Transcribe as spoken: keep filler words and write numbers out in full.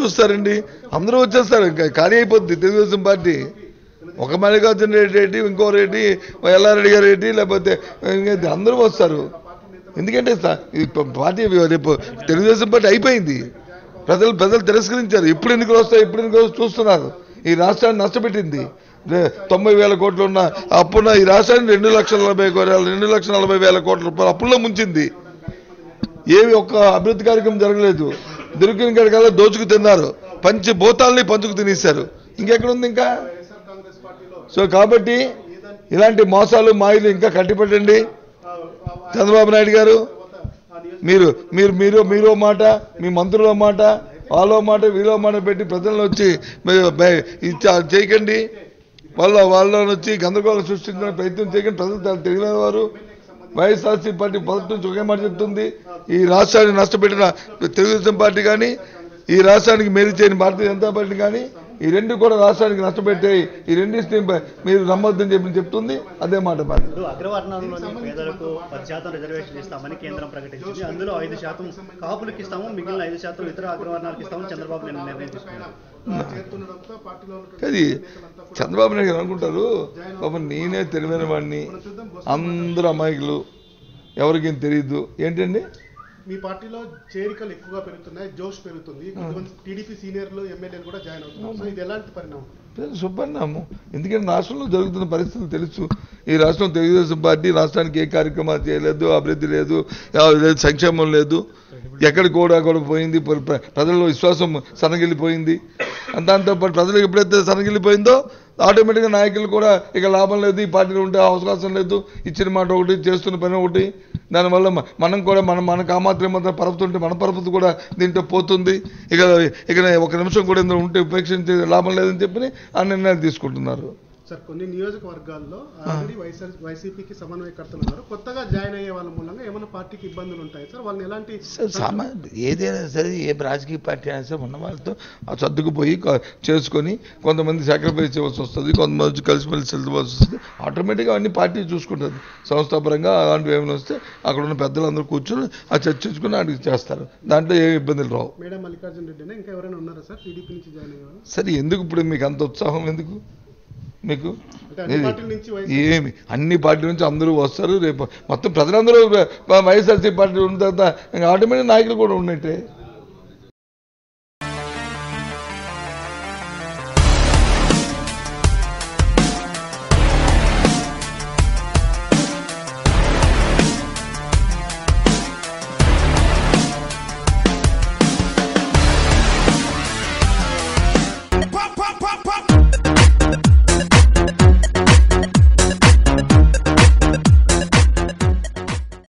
వస్తారండి, అందరూ వచ్చేస్తారు, ఖాళీ అయిపోద్ది తెలుగుదేశం పార్టీ. ఒక మల్లికార్జున రెడ్డి రెడ్డి ఇంకో రెడ్డి ఎల్లారెడ్డి గారు రెడ్డి లేకపోతే అందరూ వస్తారు. ఎందుకంటే పార్టీ రేపు తెలుగుదేశం పార్టీ అయిపోయింది, ప్రజలు ప్రజలు తిరస్కరించారు. ఎప్పుడు ఎన్నికలు వస్తాయి ఎప్పుడు ఎన్నికలు చూస్తున్నారు. ఈ రాష్ట్రాన్ని నష్టపెట్టింది. తొంభై వేల కోట్లు ఉన్న అప్పున్న ఈ రాష్ట్రాన్ని రెండు లక్షల నలభై రెండు లక్షల నలభై వేల కోట్ల రూపాయలు అప్పుల్లో ముంచింది. ఏవి ఒక్క అభివృద్ధి కార్యక్రమం జరగలేదు. దొరికిన కాడికల్లా దోచుకు తిన్నారు, పంచి భూతాలని పంచుకు తినేశారు. ఇంకెక్కడ ఉంది ఇంకా? సో కాబట్టి ఇలాంటి మోసాలు మాయలు ఇంకా కట్టిపెట్టండి. చంద్రబాబు నాయుడు గారు మీరు మీరు మీరు మీరో మాట, మీ మంత్రుల మాట, వాళ్ళో మాట వీళ్ళో మాట పెట్టి ప్రజలను వచ్చి చేయకండి. వాళ్ళ వాళ్ళని వచ్చి గందరగోళం సృష్టించడానికి ప్రయత్నం చేయకండి. ప్రజలు తెలియని వారు. వైఎస్ఆర్సీపీ పార్టీ మొదటి నుంచి ఒకే మాట చెప్తుంది, ఈ రాష్ట్రాన్ని నష్టపెట్టిన తెలుగుదేశం పార్టీ కానీ, ఈ రాష్ట్రానికి మేలు చేయని భారతీయ జనతా పార్టీ కానీ, ఈ రెండు కూడా రాష్ట్రానికి నష్టపెట్టాయి. ఈ రెండింటిని మీరు నమ్మొద్దని చెప్పి చెప్తుంది. అదే మాట మాట అగ్రవర్ణంలోని పేదలకు పది శాతం రిజర్వేషన్ ఇస్తామని కేంద్రం ప్రకటించింది. అందులో ఐదు శాతం కాపులకు ఇస్తాము, మిగిలిన ఐదు శాతం ఇతర అగ్రవర్ణాలకు ఇస్తామని చంద్రబాబు నాయుడు నిర్ణయం తీసుకున్నారు. అది చంద్రబాబు నాయుడు గారు అనుకుంటారు, పాపం నేనే తెలివైన వాడిని, అందరూ అమాయకులు, ఎవరికేం తెలియదు. ఏంటండి మీ పార్టీలో చేరికలు ఎక్కువగా పెరుగుతున్నాయి, జోష్ పెరుగుతుంది, కొంతమంది టీడీపీ సీనియర్లు ఎమ్మెల్యేలు కూడా జాయిన్ అవుతున్నారు. సో ఇది ఎలాంటి పరిణామం? శుభ్రనామం. ఎందుకంటే రాష్ట్రంలో జరుగుతున్న పరిస్థితులు తెలుసు. ఈ రాష్ట్రంలో తెలుగుదేశం పార్టీ రాష్ట్రానికి ఏ కార్యక్రమాలు చేయలేదు, అభివృద్ధి లేదు, సంక్షేమం లేదు, ఎక్కడ కూడా కూడా పోయింది. ప్రజల్లో విశ్వాసం సన్నగిల్లిపోయింది. దాంతోపాటు ప్రజలకు ఎప్పుడైతే సన్నగిల్లిపోయిందో ఆటోమేటిక్గా నాయకులు కూడా ఇక లాభం లేదు, ఈ పార్టీలో ఉంటే అవకాశం లేదు, ఇచ్చిన మాట ఒకటి చేస్తున్న పని ఒకటి. దానివల్ల మనం కూడా మనం మనకు ఆ మాత్రం మాత్రం పరపుతుంటే మన పరపతి కూడా దీంట్లో పోతుంది. ఇక ఇక ఒక నిమిషం కూడా ఇందులో ఉంటే ఉపేక్షించే లాభం లేదని చెప్పి ఆ నిర్ణయాలు తీసుకుంటున్నారు. సార్ కొన్ని నియోజకవర్గాల్లో ఆల్రెడీ వైఎస్ఆర్ వైసీపీకి సమన్వయకర్తలు ఉన్నారు. కొత్తగా జాయిన్ అయ్యే వాళ్ళ మూలంగా ఏమైనా పార్టీకి ఇబ్బందులు ఉంటాయి సార్? వాళ్ళని ఎలాంటి ఏదైనా సరే ఏ రాజకీయ పార్టీ అయినా సరే ఉన్న వాళ్ళతో సర్దుకుపోయి చేసుకొని కొంతమంది సాక్రిఫైస్ చేయవలసి వస్తుంది, కొంతమంది కలిసిమెలిసి వెళ్ళవలసి వస్తుంది. ఆటోమేటిక్గా అన్ని పార్టీ చూసుకుంటుంది. సంస్థాపరంగా అలాంటివి ఏమైనా వస్తే అక్కడ ఉన్న పెద్దలందరూ కూర్చొని ఆ చర్చించుకుని అడిగి చేస్తారు. దాంట్లో ఏ ఇబ్బందులు రావు. మేడం మల్లికార్జున రెడ్డి ఇంకా ఎవరైనా ఉన్నారా సార్ టీడీపీ నుంచి జాయిన్ అయ్యేవారు? సరే, ఎందుకు ఇప్పుడు మీకు అంత ఉత్సాహం ఎందుకు? మీకు ఏమి అన్ని పార్టీల నుంచి అందరూ వస్తారు. రేపు మొత్తం ప్రజలందరూ వైఎస్ఆర్సీపీ పార్టీ ఉన్న తర్వాత ఆటోమేటిక్ నాయకులు కూడా ఉన్నట్టే.